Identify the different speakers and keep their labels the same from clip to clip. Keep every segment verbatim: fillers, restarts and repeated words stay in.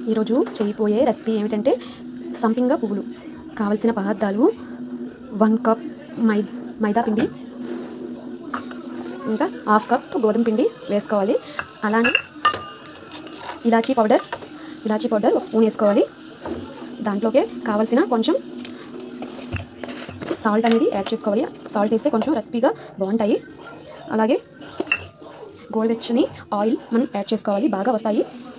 Speaker 1: ఈరోజు చేయబోయే రెసిపీ ఏమిటంటే సంపింగ పువ్వులు. కావలసిన పదార్థాలు వన్ కప్ మై మైదా పిండి, ఇంకా హాఫ్ కప్ గోధుమ పిండి వేసుకోవాలి. అలానే ఇలాచీ పౌడర్ ఇలాచీ పౌడర్ ఒక స్పూన్ వేసుకోవాలి. దాంట్లోకే కావాల్సిన కొంచెం సాల్ట్ అనేది యాడ్ చేసుకోవాలి. సాల్ట్ వేస్తే కొంచెం రెసిపీగా బాగుంటాయి. అలాగే గోరువెచ్చని ఆయిల్ మనం యాడ్ చేసుకోవాలి, బాగా వస్తాయి.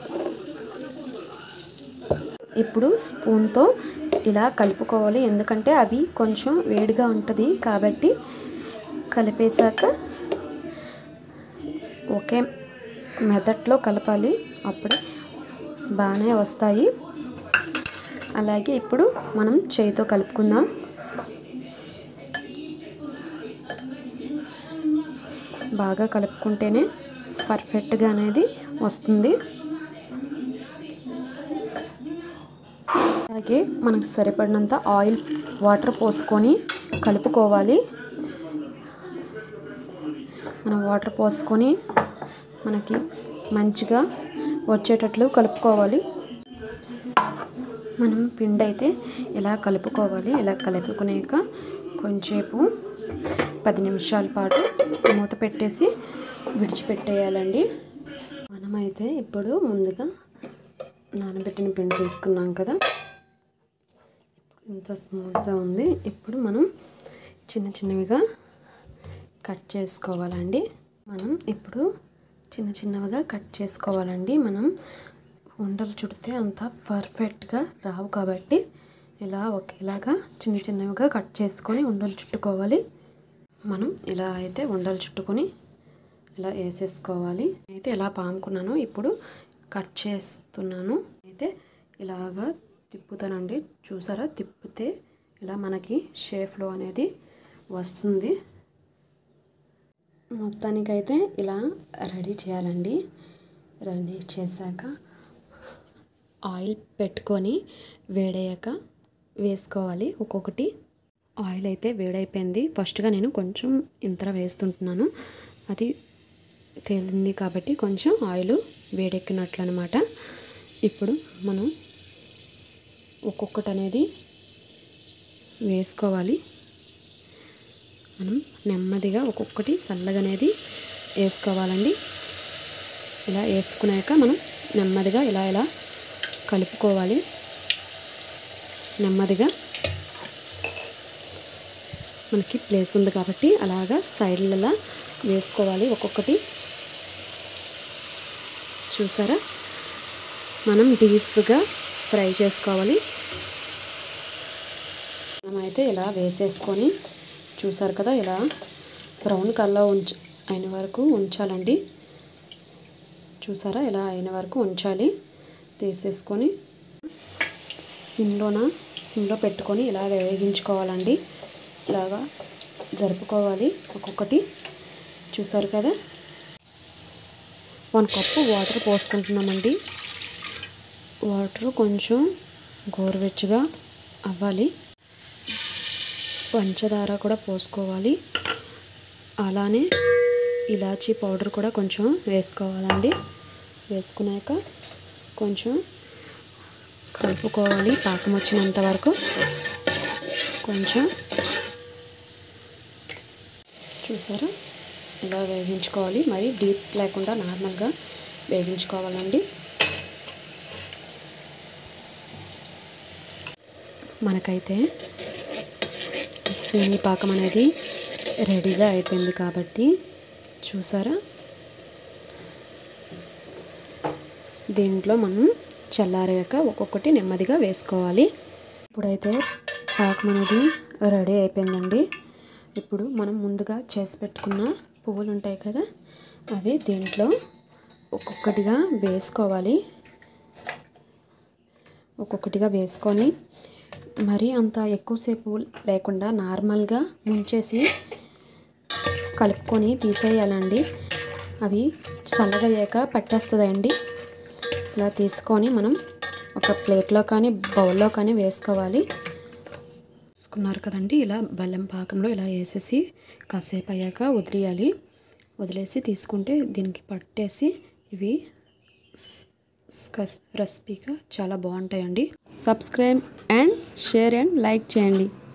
Speaker 1: ఇప్పుడు స్పూన్తో ఇలా కలుపుకోవాలి, ఎందుకంటే అవి కొంచెం వేడిగా ఉంటుంది కాబట్టి. కలిపేశాక ఒకే మెథడ్లో కలపాలి, అప్పుడే బాగానే వస్తాయి. అలాగే ఇప్పుడు మనం చేయితో కలుపుకుందాం. బాగా కలుపుకుంటేనే పర్ఫెక్ట్గా అనేది వస్తుంది. అలాగే మనకు సరిపడినంత ఆయిల్ వాటర్ పోసుకొని కలుపుకోవాలి. మనం వాటర్ పోసుకొని మనకి మంచిగా వచ్చేటట్లు కలుపుకోవాలి. మనం పిండి అయితే ఇలా కలుపుకోవాలి. ఇలా కలుపుకునేక కొంచెంసేపు పది నిమిషాల పాటు మూత పెట్టేసి విడిచిపెట్టేయాలండి. మనమైతే ఇప్పుడు ముందుగా నానబెట్టిన పిండి తీసుకున్నాం కదా, ఇంత స్మూత్గా ఉంది. ఇప్పుడు మనం చిన్న చిన్నవిగా కట్ చేసుకోవాలండి. మనం ఇప్పుడు చిన్న చిన్నవిగా కట్ చేసుకోవాలండి. మనం ఉండలు చుడితే అంత పర్ఫెక్ట్గా రావు కాబట్టి ఇలా ఒకేలాగా చిన్న చిన్నవిగా కట్ చేసుకొని ఉండలు చుట్టుకోవాలి. మనం ఇలా అయితే ఉండలు చుట్టుకొని ఇలా వేసేసుకోవాలి. అయితే ఇలా పాముకున్నాను, ఇప్పుడు కట్ చేస్తున్నాను. అయితే ఇలాగా తిప్పుతానండి, చూసారా? తిప్పితే ఇలా మనకి షేప్లో అనేది వస్తుంది. మొత్తానికైతే ఇలా రెడీ చేయాలండి. రెడీ చేశాక ఆయిల్ పెట్టుకొని వేడయ్యాక వేసుకోవాలి ఒక్కొక్కటి. ఆయిల్ అయితే వేడైపోయింది. ఫస్ట్గా నేను కొంచెం ఇంతలా వేస్తుంటున్నాను, అది తేలింది కాబట్టి కొంచెం ఆయిల్ వేడెక్కినట్లు అనమాట. ఇప్పుడు మనం ఒక్కొక్కటి అనేది వేసుకోవాలి. మనం నెమ్మదిగా ఒక్కొక్కటి చల్లగా అనేది వేసుకోవాలండి. ఇలా వేసుకున్నాక మనం నెమ్మదిగా ఇలా ఇలా కలుపుకోవాలి. నెమ్మదిగా మనకి ప్లేస్ ఉంది కాబట్టి అలాగా సైడ్లలో వేసుకోవాలి ఒక్కొక్కటి. చూసారా? మనం డీప్గా ఫ్రై చేసుకోవాలి. మనమైతే ఇలా వేసేసుకొని చూసారు కదా, ఇలా బ్రౌన్ కలర్ ఉంచ అయిన వరకు ఉంచాలండి. చూసారా? ఇలా అయిన వరకు ఉంచాలి. తీసేసుకొని సిమ్లోన సిమ్లో పెట్టుకొని ఇలా వేగించుకోవాలండి. ఇలాగా జరుపుకోవాలి ఒక్కొక్కటి. చూసారు కదా, వన్ కప్పు వాటర్ పోసుకుంటున్నామండి. వాటర్ కొంచెం గోరువెచ్చగా అవ్వాలి. పంచదార కూడా పోసుకోవాలి. అలానే ఇలాచీ పౌడర్ కూడా కొంచెం వేసుకోవాలండి. వేసుకున్నాక కొంచెం కలుపుకోవాలి పాకం వచ్చినంత వరకు. కొంచెం చూసారా, ఇలా వేగించుకోవాలి. మరి డీప్ లేకుండా నార్మల్గా వేగించుకోవాలండి. మనకైతే సేమియా పాకం అనేది రెడీగా అయిపోయింది కాబట్టి చూసారా, దీంట్లో మనం చల్లారాక ఒక్కొక్కటి నెమ్మదిగా వేసుకోవాలి. ఇప్పుడైతే పాకం అనేది రెడీ అయిపోయిందండి. ఇప్పుడు మనం ముందుగా చేసి పెట్టుకున్న పువ్వులు ఉంటాయి కదా, అవి దీంట్లో ఒక్కొక్కటిగా వేసుకోవాలి. ఒక్కొక్కటిగా వేసుకొని మరి అంత ఎక్కువసేపు లేకుండా నార్మల్గా ముంచేసి కలుపుకొని తీసేయాలండి. అవి చల్లగా అయ్యాక పట్టేస్తుందండి. ఇలా తీసుకొని మనం ఒక ప్లేట్లో కానీ బౌల్లో కానీ వేసుకోవాలి. వేసుకున్నారు కదండి, ఇలా బెల్లం పాకంలో ఇలా వేసేసి కాసేపు అయ్యాక వదిలేయాలి. వదిలేసి తీసుకుంటే దీనికి పట్టేసి ఇవి రెసిపీగా చాలా బాగుంటాయండి. Subscribe and share and like చేయండి.